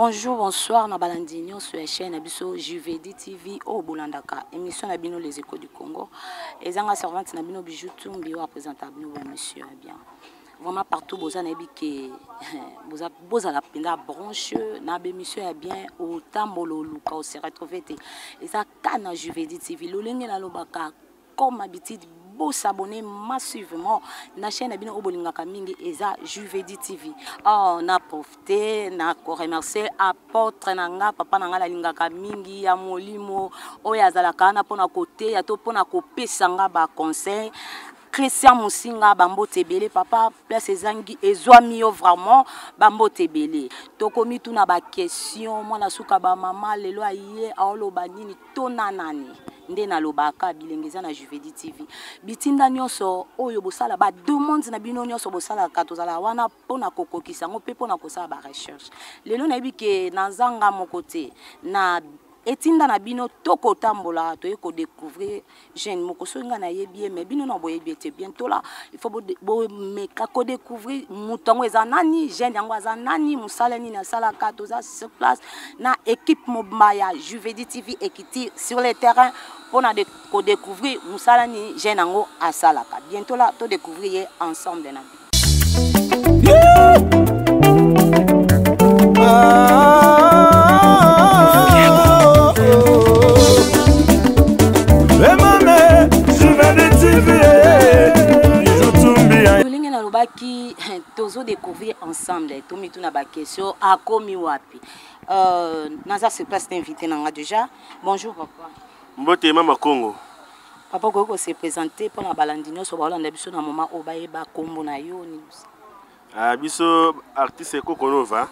Bonjour, bonsoir, na balandinyo sur la chaîne Abisso Juvedi TV au Bolandaka. Émission Nabino les échos du Congo. Et zanga servante Nabino Bijou Tumbi ou présentable nous monsieur bien. Vraiment partout boza nabi que boza la penda branche na bémission est bien au tambolo luka au se retrouver et ça kana Juvedi TV lolenge na lobaka comme habitude. S'abonner massivement na chaîne abino obolingaka mingi eza Juvedi TV. Oh na profité na ko remercier apôtre nanga papa nanga la lingaka mingi ya molimo oya zalaka na pona côté ya to pona ko pesanga ba conseil Christian Musinga bambote belé papa place ezangi ezwami yo vraiment bambote belé tokomi tuna ba question mwana suka ba mama lelo aye aoloba nini tonanani nde na lobaka bilengeza na Juvedi TV bitinda nyonso oyo bosala ba demande na bino nyonso bosala katozala wana pona kokokisa ngo pe pona kosala ba recherche lelo na yebike na zanga mokote na etinda na bino toko tambola to yeko découvrir jeune mokoso nga na yebi mais bino na boyebi te bientôt là il faut bo meka ko découvrir mutango eza nani jeune yango aza nani musala nini na sala katoza sur place na équipe mobaya Juvedi TV ekiti sur le terrain pour na ko découvrir musala ni jeune yango asalaka bientôt là to découvrir ensemble na qui tozo découvrir ensemble to mitu na ba question a komi wapi naza se place d'invité nanga déjà bonjour papa mbote mama Congo papa ko se présenter pour na balandinyo so balanda biso na moment o baye ba kombo na yo ni biso artiste Kokonova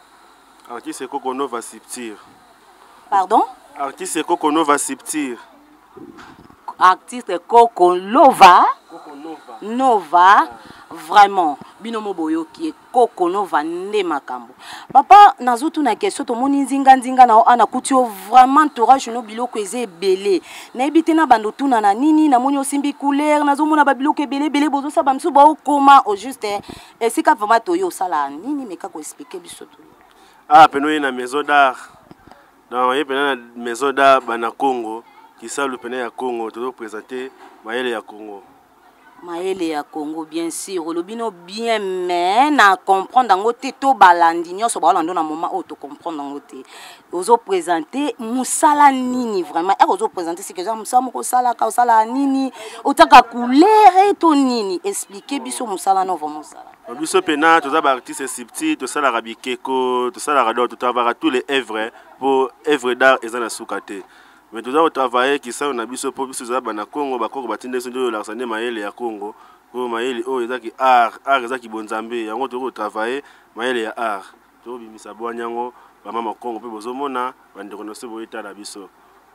Siptir pardon artiste Kokonova Siptir artiste Kokonova Nova vraiment binomo boyo qui est Kokonova nde makambo papa nazutu na question to moni nzinga na ana kutio vraiment entourage no biloko eze belé na ebite na bando tuna na nini na moni osimbi couleur nazo mona ba biloko belé bozo sa bamsu ba okoma au juste et sika vraiment to yo sala nini meka ko expliquer biso to peno na maison d'art dans pena na maison d'art bana Congo qui ça le pena ya Congo to présenter mayele ya Congo Maëlle ya Congo bien sûr lobino bien mais na comprendre ngo te to balandi nyonso balando na moment auto comprendre ngo te ozo présenter musala nini vraiment et ozo présenter c'est que ça musala ko sala ka sala nini otaka couleur to nini expliquer biso musala no vraiment sala biso pena to za ba artiste Sipti to sala rabikeko to sala rado to travailler tous les œuvres pour œuvre d'art ezana sukate. Mais tout ça travailler qui ça on a biso pour biso za bana Congo ba koko batinde so de l'arsane mayele ya Congo ko mayele o ezaki art ezaki bonzambe yango to travailler mayele ya art to bimisa bwanyango ba mama Congo pe bozomona bandeko no se boyita na biso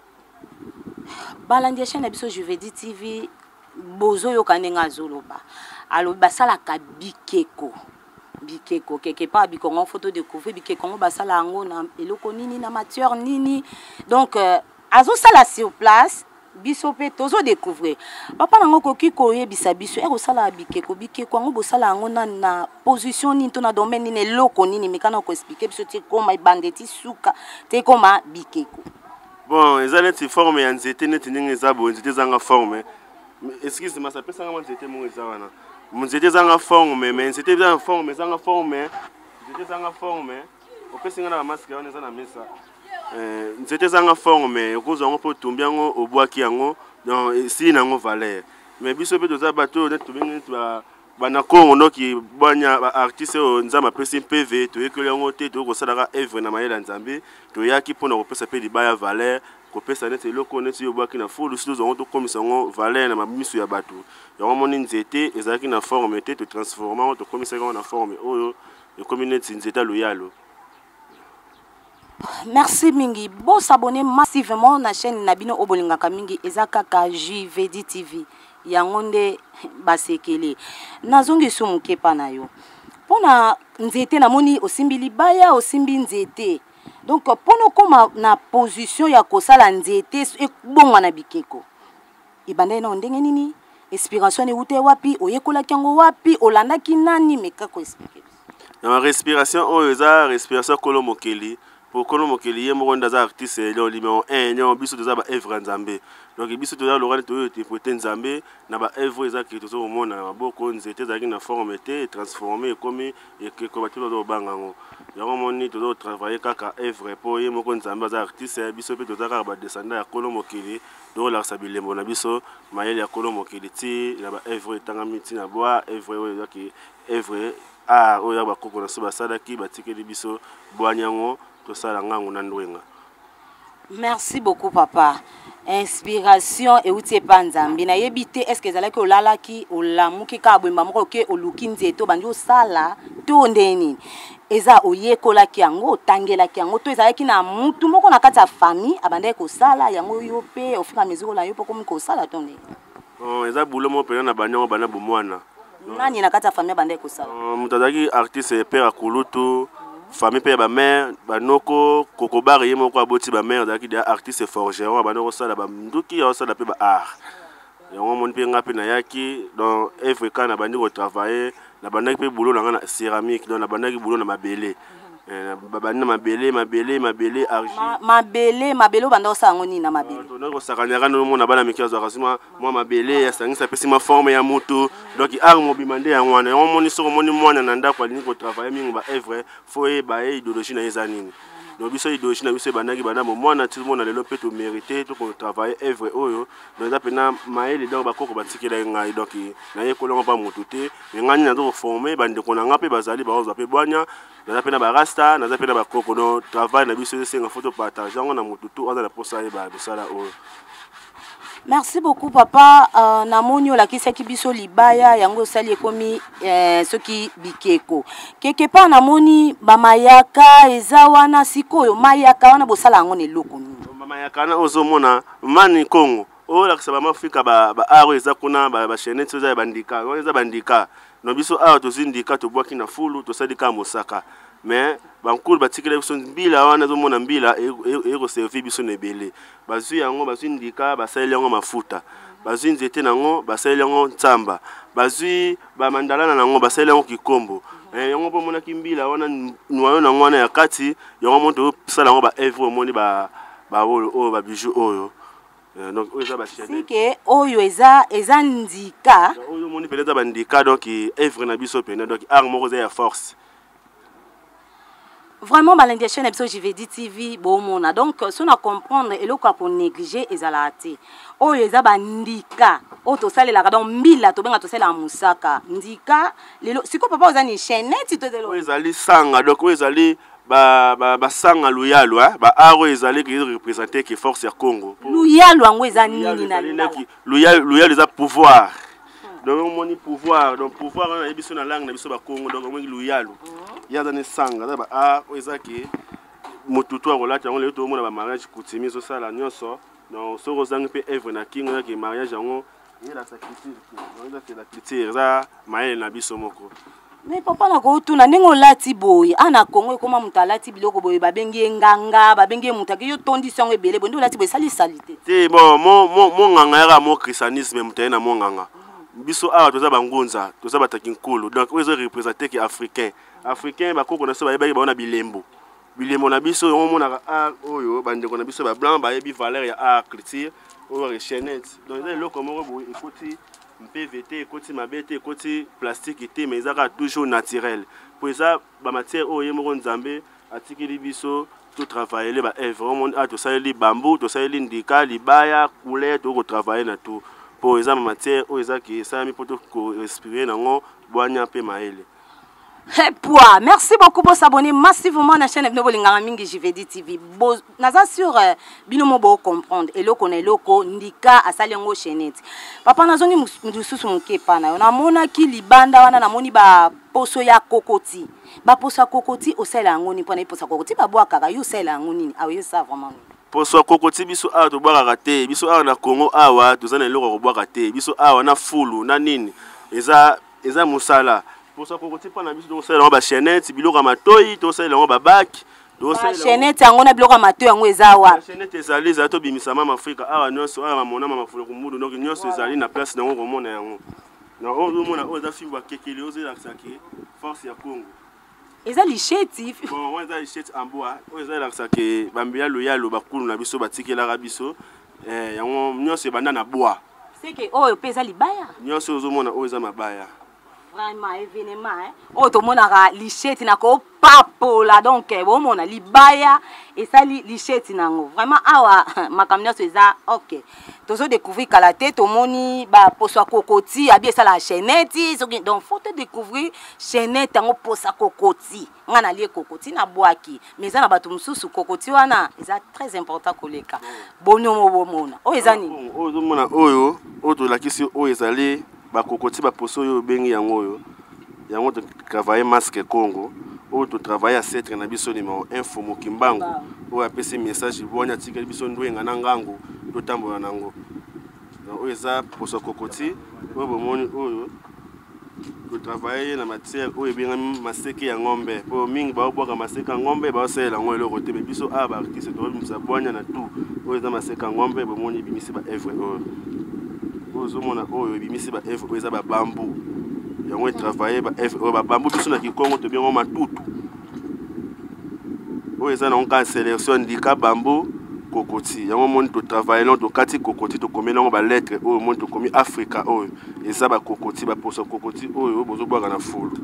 balandi chaîne biso Juvedi TV bozo yo kanenga zoloba alo basala ka bikeko quelque part bikongo photo découvrir bikeko basala ngo na eloko nini na matière nini donc azo sala sur place biso pe tozo découvrir papa nango koki koyebisa biso e kosala bikeko ngo bosala ngo na position nini to na domaine nini eloko nini mekana ko expliquer biso te koma bandeti suka te koma bikeko bon ezaleti forme ya nzete neti ndenge eza bo nzete zanga forme excuse moi ça peut sanga nzete mo eza wana nzete zanga forme mais nzete zanga forme nzete zanga forme opesinga na masque wana eza na mesa nzete zanga forme okozwa ngo po tumbi yango obwaki yango donc si nango valeur mais biso pe toza bato net tobingi bana Congo noki banya ba artiste nzama pesi PV to yekeli yango te to kosala œuvre na mayela nzambe to yaki pona kopesa pe libaya valeur kopesa net eloko net obwaki na fulu sizo zongo to komisa ngo valeur na mamisu ya bato yango moni nzete ezalaki na forme te to transformer to komisa ngo na forme oyo e communauté nzeta loyalo. Merci mingi bo s'abonner massivement na chaîne Nabino Obolingaka mingi ezakaka Juvedi TV yango nde basekele nazongi sumuke pa na yo pona nzete na moni osimbi libaya osimbi nzete donc pono koma na position ya kosala nzete ebonga na bikeko ibanda na ndenge nini inspiration ni ute wapi oyekola kyango wapi olandaki nani meka ko expliquer La respiration, eza respiration Kolo Mokeli. Pour Kolo Mokeli, il y a des artistes, le numéro 1, il y a des œuvres en Zambé. Donc, il y a Laurent Toyo qui est en Zambé, il y a des œuvres qui sont au monde, il y a beaucoup de formes et transformées comme et que combattre dans Bangango. Il y a un monde qui doit travailler avec œuvre pour y avoir des artistes, il y a des descendants de Kolo Mokeli, donc la sabile mon biso, maïl ya Kolo Mokeli, il y a des œuvres qui sont bois, œuvres qui œuvres ah oya ba koko na so basala ki batikeli biso bwanyango to sala ngango na ndwenga. Merci beaucoup papa. Inspiration et outil panzambi na yebite est-ce que ezalaki olalaki olamuki ka bwemba moko ke oluki nzeto bandi osala to ndeni eza oyekolaki yango tangelaki yango to ezalaki na mutu moko na kati ya famille abandaki kosala yango yo pe ofika mesure la yo poko moko kosala to ndeni. Eza bulo mo pena na banyango bana bomwana. Nani na kati ya famille abandaki kosala? Mutazaki artiste père akulutu famille père ba mère banoko kokobare yemo ko aboti ba mère daki des artistes forgeron banoko sala ba nduki ya sala pe ba art. Yango mon pe ngapi na yaki donc œuvre kana bandi ko travailler na bandaki pe boulot na céramique donc na bandaki boulot na mabele. Babana mabele argile mabele banda osango ni na mabele donc osakanyaka no mona bana mikiazo akasima moi mabele asangisa pesi ma forme ya moto donc ar mobimande ya ngwana yo moni soko moni mwana na ndako alini ko travailler mingi ba œuvre faut e ba idéologie na ezanini donc biso idéologie na biso bandaki bana mo mwana tout le monde lelo pe to mériter to ko travailler œuvre oyo donc za pena maele donc bakoko batikela ngai donc na ye kolonga pa moto te ngani na to former bande ko na ngape bazali ba oza pe bwanya na pena ba rasta na pena ba koko no travail na biso senga photo partage on na mututu on na posa ba bisala o. Merci beaucoup papa na monyo la kisaki biso libaya yango sali ekomi soki bikeko quelque part na moni ba mayaka eza wana sikoyo mayaka wana bosala yango ne loko ni ba mayaka na ozomona mani Kongo o la kisaba mafika ba aro eza kuna ba chenette eza bandika eza bandika no biso awa tozindika to bwaki na fulu to sadika mosaka mais bankulu batikela biso mbila wana zomona mbila eko servi biso nebele bazwi yango bazwi ndika basali yango mafuta bazwi nzete nango basali yango ntsamba bazwi ba mandala nango basali yango kikombo yango po mona kimbila wana noyo nango wana ya kati yango monto sala yango ba evre moni ba wolo o ba bijou oyo. Donc oyo za ba chaîne sike oyo eza ndika oyo moni peleza ba ndika donc œuvre na biso pena donc art moko za ya force. Vraiment balindiation episode JVD TV bomona donc si on a comprendre eloko pour négliger ezalati oyo eza ba ndika o to salela donc mbila to benga to sala musaka ndika lelo siko papa ozani chaînette to delo ezali sanga donc ezali ba sanga luyalo ba aro ezali qui représenter qui force ya Congo luyalo ngo eza nini na luyalo eza pouvoir donc moni pouvoir donc pouvoir na ebiso na langue na biso ba Congo donc moni luyalo ya za ne sanga za ba eza ki mututu akolata yango leto mona ba mariage coutumier so sala nyonso donc soko zangi pe œuvre na kingo na ki mariage yango ni la sacrifice donc c'est la culture za maele na biso moko. Mais papa na ko tuna ningo lati boy ana Kongo ekoma mutalati biloko boy babengi nganga babengi mutaki yo tondisyon ebele bondo lati boy sali salite te bon mo nganga ya mo christianisme mutena mo nganga biso awa toza bangunza toza bataki nkulu donc ozo représenter ki africain bakoko na so bayebaki baona bilembo na biso yo mona art oyo bandeko na biso ba blanc bayebi valeur ya art culture oyo chaînette donc les loko moko boy ekoti PVT ekoti mabete ekoti plastique te mais ezaka toujours naturel pour ça ba matière oyo moko nzambe atikeli biso to travailler ba œuvre to sali bambou to sali ndika libaya couleur to travailler na tout pour exemple matière oyo ezaki ça mi poto ko respirer nango bwanya pe maele. Poa, merci beaucoup pour s'abonner massivement à la chaîne Mingi JVD TV. Naza sur binomo bo comprendre et loko na loko ndika asali ngo chaînette. Papa nazongi mususu mukepa na na mona ki libanda wana na moni ba poso ya kokoti. Ba poso ya kokoti osala ngoni pona poso ya kokoti ba bwa kaka yo sala ngoni ayo ça vraiment. Poso ya kokoti biso awa to bwa kate biso awa na Congo awa to zana loko ko bwa kate biso awa na fulu na nini eza musala. Pour ça kokoti pa na biso to sala ba chaînette biloko matoi to sala ba bac to sala chaînette yango na biloko matoi yango eza wa chaînette ezali za to bimisa mama Afrika awa nyonso awa mona mama fulu ko mudu donc nyonso ezali na place nango ko mona yango na o mona o za fiwa kekele o zela saki force ya Congo. eza licheti bon eza licheti en bois oyo eza elakisa ke bambila loyalo bakulu na biso batikelaka biso yango nyonso ebanda na bois seke oyo mpe eza libaya nyonso ozomona oyo eza mabaya vraiment événement oyo tomonaka licheti na kopapola donc bomona libaya esali licheti nango vraiment awa makambo nyonso eza ok tozodécouvrir kala te tomoni baposo ya kokoti abi esala chaînette soki donc faut te découvrir chaînette yango posa kokoti nga nalie kokoti na bwaki mais eza na bato mosusu kokoti wana eza très important koleka bonyomo bomona oyo eza nini oyo ozomona oyo tolakisi oyo ezali bakokoti baposo oyo bengi yango oyo yango totravaille masque Congo oyo totravaille à centre na biso numéro 1 Fomo Kimbangu oyo apesi message bwanya tikeli biso ndwenga na ngangu totambola nango oyo eza poso kokoti oyo bomoni oyo totravaille na matière oyo ebengami maseke ya ngombe po mingi baobwaka maseke ya ngombe baosalela yango eloko te me biso awa baartiste tobimisa bwanya na tout oyo eza maseke ya ngombe bomoni ebimisi baevre oyo ozomona oyo ebimisi baevre oyo eza babambu yango etravaille baevre oyo babambu biso na kikongo tobengo matutu oyo eza nango ka sélection ndika bambu kokoti yango moni totravaille nango tokati kokoti tokomi nango balettre oyo moni tokomi afrika oyo eza bakokoti baposo kokoti oyo bozobwaka na foule.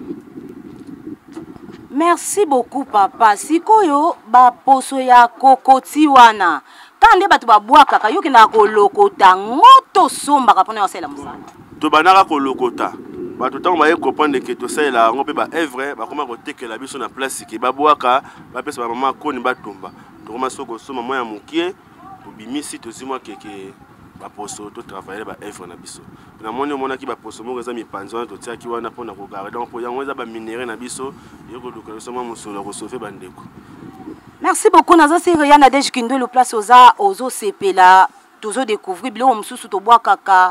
Merci beaucoup papa sikoyo baposo ya kokoti wana kande bato babwakaka yoki na kolokota ngoto sombaka mpona yosala mosala tobanaka kolokota bato ntango baye comprendre ke tosalela yango mpe baevre bakoma kotekela biso na place ke babwaka bapesa bamama koni batumba tokoma so kosoma mwa ya mokie tobimisi tozimwa keke baposo totravaille baevre na biso namoni omonaki baposo moko eza mipanzi wana totiaki wana mpona kogarde mpo yango eza baminere na biso ekoluka biso mwa mosolo ya kosofe bandeko. Merci beaucoup naza siri ya Nadège Kindwelu place oza ozo sepela tozo découvrir biloko mosusu tobwakaka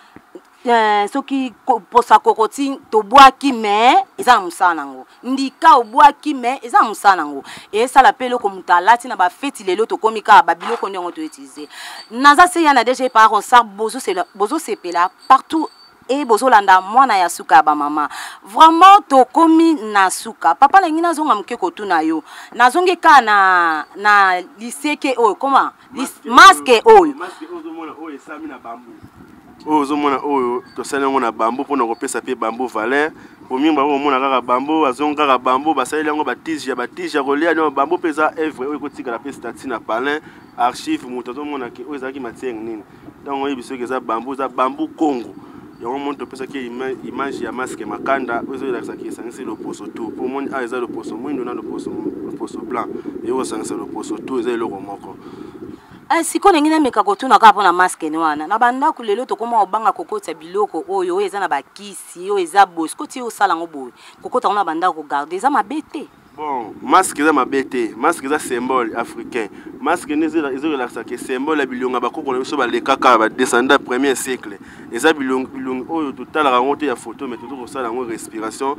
soki posa kokoti tobwaki me eza musala nango ndika obwaki me eza musala nango esala pe eloko moto alati na bafeti lelo tokomi kaka babiloko ndenge toutilize naza siri ya Nadège par ronsar bozo sepela partout et bozolanda mwana ya suka ba mama vraiment tokomi na suka papa na ngina zonga mke kotuna yo nazonge ka na liseke oyo comment masque oyo ozomona oyo esami na bambu oyo ozomona oyo tosali yango na bambu mpona kopesa pe bambu valeur pomimba omona kaka bambu azonga kaka bambu basaleli yango batige ya kolia no bambu mpe eza evre oyo ekotikala pe stati na palin archive moto azomona ke oyo ezalaki matière nini ntango oyebi soki eza bambu Congo yango moni topesaki image ya masque makanda oyo ezolakisaki esangisi loposo tu po moni awa eza loposo mwindo na loposo blanc eyo kosangisa loposo tu eza eloko moko siko ndenge nameka kotuna kaka mpona maske ni wana na bandako lelo tokoma obanga kokota biloko oyo eza na bakisi oyo eza boye sikoti osala yango boye kokota ngo na bandako kogarde eza mabe te. Bon, masque eza mabe te masque eza symbole africain masque ezolakisaka symbole ya bilonga bakoko na biso balekaka badescendant premier siècle eza bilonga oyo totalaka yango te ya photo mais tozokosala yango respiration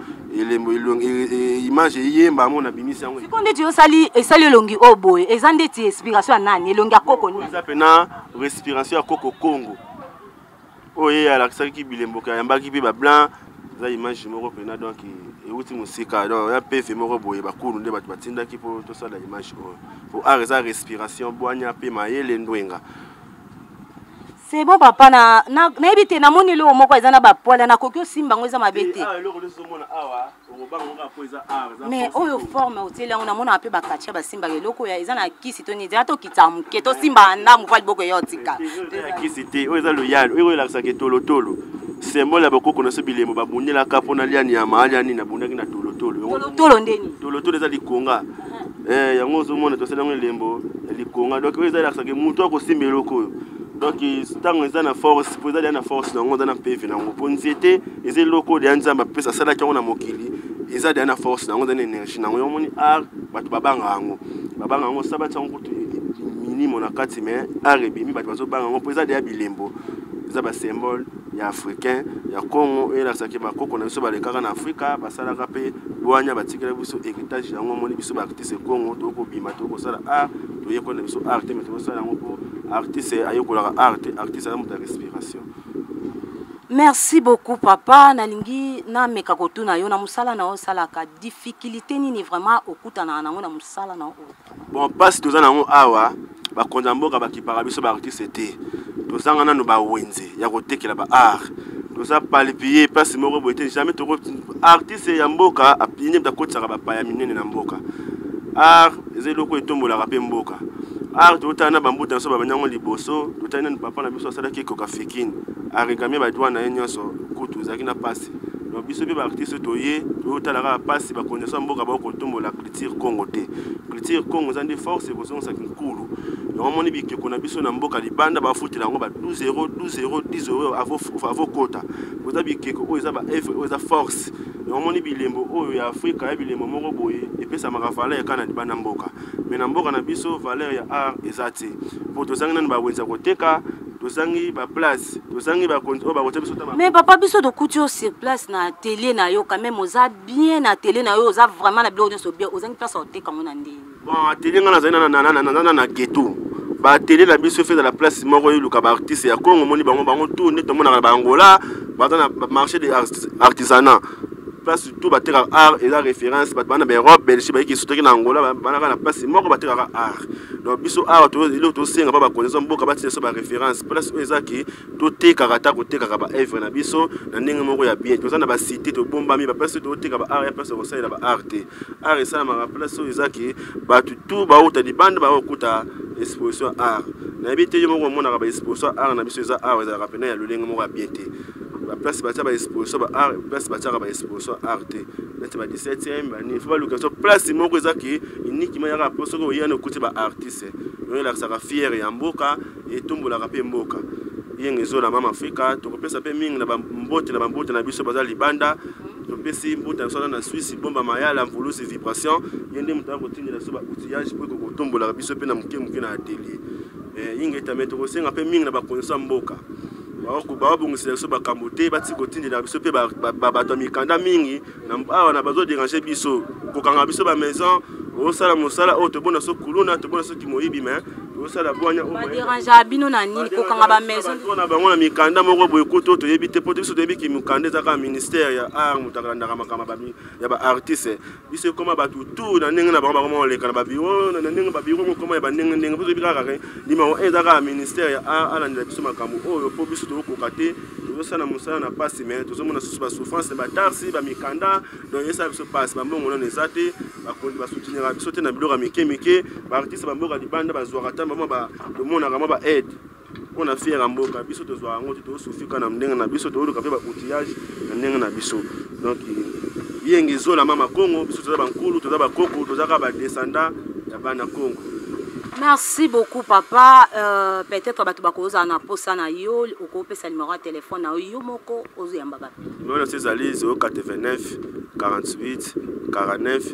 image eyemba yango na bimisi yango siko ndeti esali elongi oyo boye eza ndeti respiration ya nani elongi ya koko nini eza pena respiration ya koko Congo oyo ye alakisaki bilemboka yambaki mpe bablanc eza image moko pena donc euti mosika donc ya pv moko boye bakulu nde bato batindaki mpo tosala image oyo po art eza respiration bwanya mpe mayele ndwenga. C'est bon papa nayebi te namoni eloko moko eza na bapoala nakoki osimba yango eza mabe te mais oyo forme otieli yango namonaka mpe bakatia basimbaka eloko oyo eza na kisi toni eza tokita moke tosimba nda mopa liboko eyo otika kisi te oyo eza loyal oyo elakisaka tolotolo symbole ya bakoko na so bilembo babundelaka mpona lia nyama alia nini abundaki na tolotolo ndeni tolotolo eza likonga yango ozomona tosala yango elembo ya likonga donc oyo eza elakisaka moto akosimba eloko oyo donc ntango eza na force po eza na force nango eza na pv nango po nzete eza eloko oyo ya nzambe apesa asalaki yango na mokili eza deya na force nango eza na énergie nango yomoni art bato babanga yango sa batia yango kutu minimo na kati mais art ebimi bato bazobanga yango po eza deya bilembo eza basymbole ya africain ya Congo eyelakisaki bakoko na biso balekaka na afrika basalaka mpe bwanya batikela biso héritage yango omoni biso baartiste Congo tokobima tokosala art toyekola na biso art te mais tokosala yango mpo artiste ayekolaka art artiste aza moto ya respiration. Merci beaucoup papa nalingi na meka kotuna yo na musala na osala ka difficulté nini vraiment okutana nango na musala na o. Bon passe toza nango awa ba konza mboka ba kipara biso ba artiste te. Tozanga nanu ba wenze ya kotekela ba art. Toza palpier passe moko boite jamais to artiste ya mboka apine ba kotsaka ba paya minene na mboka. Art ezelo etombola rapé mboka. Art totana bambuta so ba banyango liboso totana na papa na biso asala ki koka fekine. Arekamia ba douane na nyonso kutu zaki na passe. Donc biso be ba artiste toye totala ka passe ba konza mboka ba kotombola culture Congo te. Culture Congo zande force ko zonsa kinkulu. Donc moni bi ke kona biso na mboka libanda ba futela ngo ba 12 0 10 euros avo kota. Boza bi ke ko eza ba F eza force. Donc moni bilembo oyo ya Afrika ya bilembo moko boye epesa maka valeur kana libanda mboka. Mais na mboka na biso valeur ya art ezati. Pour tozanga nanu ba wenza koteka tozangi ba place tozangi ba konto ba kotebiso ta. Mais papa biso de couture sur place na télé na yo quand même oza bien na télé na yo oza vraiment na bilo so bien ozangi place oteka ngona ndi. Bon télé ngana zana na ghetto. Ba télé la biso fait dans la place moko yo luka ba artiste ya Congo moni bango tourner to mona ba Angola ba dans marché des artisanat. Place tout ba teka art et la référence ba bana Europe Belgique ba ki souteki na Angola bana na place moko ba teka art. Donc biso art to ilo to senga ba connaissance mboka ba tisa so ba référence place ezaki to teka kata ko teka ba œuvre na biso na ndenge moko ya bien to za na ba cité to bomba mi ba place to teka ba art ya place ko sala ba art art ça na place ezaki ba tout ba uta di bande ba okuta exposition art na bité yo moko mona ba exposition art na biso eza art za rapena ya lolenge moko ya bien te. La place batia ba exposition ba art place batia ba exposition art net ba 17e ba ni faut ba location place moko ezaki uniquement ya rapport soko yano kuti ba artiste yo la saka fier ya mboka et tombola rapé mboka yenge zola mama Afrika to kopesa pe mingi na ba mbote na biso baza libanda to pesi mbote na Suisse bomba mayala mvulusi vibration yende mutaka kotinda so ba outillage pour ko tombola biso pe na muke na atelier yenge tameto ko senga pe mingi na ba connaissance mboka ba bungisa so ba kamote ba tikotindi na biso pe ba bato mikanda mingi na awa na bazo déranger biso ko kanga biso ba maison o sala mosala o to bona so kuluna to bona so kimoyibi mais o sala bonya o ba déranger bino na nini ko kanga ba maison bona ba ngona mikanda moko boye ko to yebi te poto biso to yebi ki mikanda za ka ministère ya art mutakanda makama ba ya ba artiste biso koma ba tutu na ndenge na ba mo le kana ba bureau na ndenge ba bureau mo koma ba ndenge biso bi ka ndima o eza ka ministère ya art ala ndela biso makambo o po biso to ko kate to sana musala na passe mais to mona so ba souffrance ba tarsi ba mikanda donc esa biso passe ba mbongo na ezate ba kondi ba soutenir biso te na biloko mike ba artiste ba mboka libanda ba zwaka tamba ba to mona kama ba aide on a fier en mboka biso to zwa ngo to sufika na ndenge na biso to luka pe ba outillage na ndenge na biso donc yenge zola mama Congo biso to za ba nkulu to za ba koko to za ka ba descendant ya bana Congo. Merci beaucoup papa peut-être bato bakoza na posa na yo okopesa numéro de téléphone na yo moko ozoyamba ba numéro c'est 089 48 49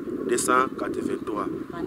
283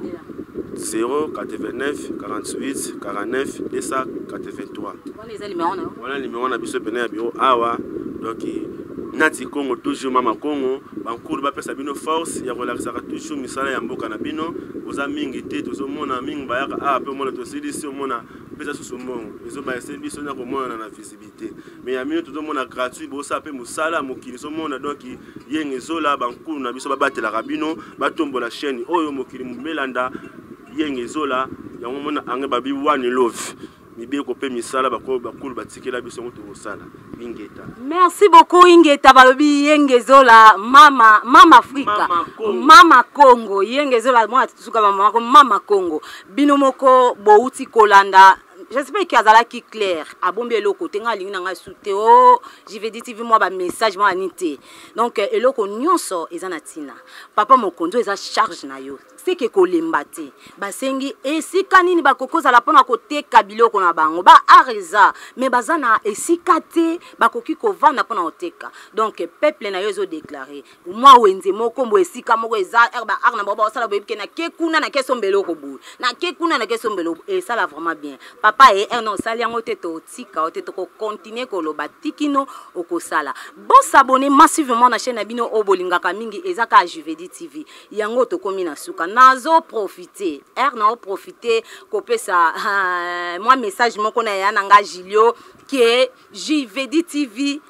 089 48 49 283 voilà numéro na biso pene ya bureau awa donc nati Congo toujours mama Congo bankulu bapesa bino force ya relaxaka toujours misala ya mboka na bino oza mingi te tozomona mingi bayaka ape mona tosilisi omona pesa susu mbongo ezoba ese biso na komona na visibilité mais ya mino tozomona gratuit bosa pe musala mokili somona donc yenge zola bankulu na biso babatelaka bino batombola chaîne oyo mokili mbelanda yenge zola ya mona ange babi one love mibe ko pe misala bakulu batikela biso ngoto osala ingeta. Merci beaucoup ingeta balobi yengezola mama Afrika mama Congo yengezola moi tusuka mama Congo bino moko bouti kolanda. J'espère qu'il y a qui clair à bomber le côté nga lingi nga soute o JVD TV moi ba message moi anité donc eloko nyonso ezanatina papa mokondo eza charge na yo c'est que kolembate basengi esika nini bakokoza la pona côté kabiloko na bango ba areza mais bazana esika te bakoki ko vanda pona oteka donc peuple na yo zo déclarer moi wenze moko mbo esika moko eza ba arna ba sala boyebke na ke kuna na kesombelo ko bu na ke kuna na kesombelo et ça la vraiment bien papa et non sali yango te to tika o te to continuer ko loba tikino okosala bon s'abonner massivement na chaîne bino obolingaka mingi ezaka JVD TV yango to komi na suka nazo profiter na profiter ko pesa moi message moko na ya nanga Julio qui est JVD TV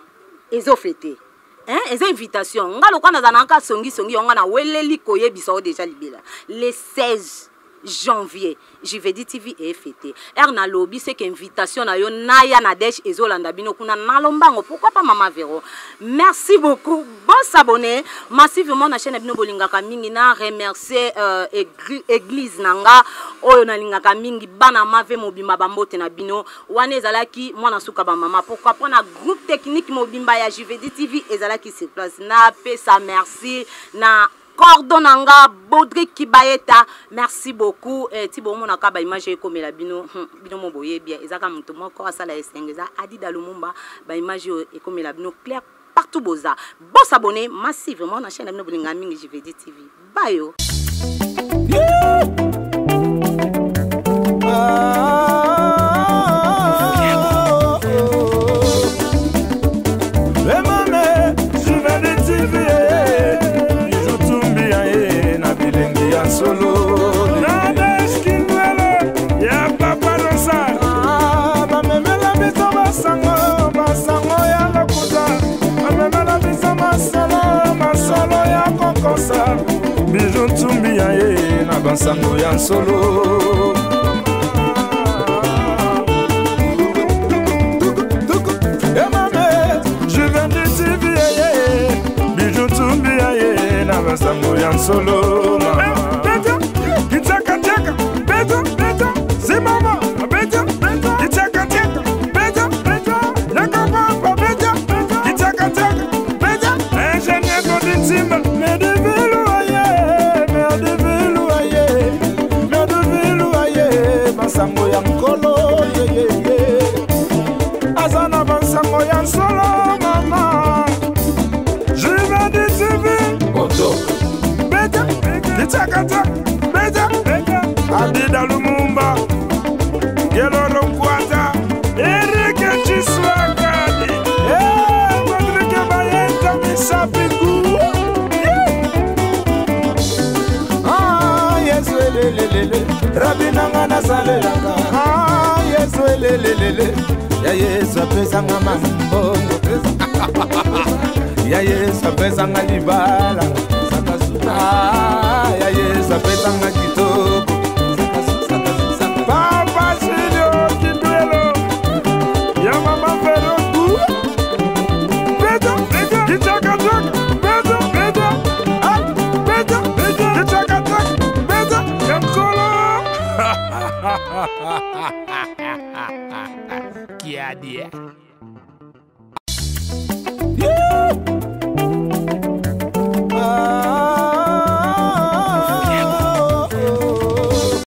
ezo fêté. Les invitations, nga lokana zanaka songi on a weleli koye biso déjà libela. Le 16 janvier, JVD TV est fêté. Erna lobby c'est qu'invitation na yo naya nadesh ezolanda bino kuna nalombango. Pourquoi pas Maman Véro? Merci beaucoup. Bon s'abonner massivement na chaîne bino bolingaka mingi na remercier église nanga oyo na lingaka mingi bana mave mobimba bambote na bino wane ezalaki mwana suka ba mama. Pourquoi pas na groupe technique mobimba ya JVD TV ezalaki sur place na pesa merci na Cordonanga, Baudric Kibayeta, merci beaucoup. Tibo mona ka ba image ko mela bino mo boye bien. Ezaka mutu moko asala esengeza Adi Dalumumba ba image e ko mela bino clair partout boza. Bon s'abonner massivement na chaîne bino bolinga mingi JVD TV. Bye yo. Solo Nadesh Kindwele ya Papa Rosa bamemela biso basango ya lokuta bamemela biso masolo ya kokosa Bijou Ntumbi ya ye na basango ya solo Emame JVD TV ye Bijou Ntumbi ya ye na basango ya solo Sango ya nkolo azana bansango ya solo mama JVD TV oto beta itakata beta Adi Dalumumba Geloro Nkwata Erike Chiswagadi Patrick Bayenta Misapiku Yesu elelelele Rabinanga nasalelanga Yesu elelelele Ya Yesu apesanga mambo Ya Yesu apesanga libala Ya Yesu apesanga kitoko Papa Silio Kindwelo Ya Mama Véro Beta Itakatak Beta Beta Itakatak Beta Yankolo Qui a dit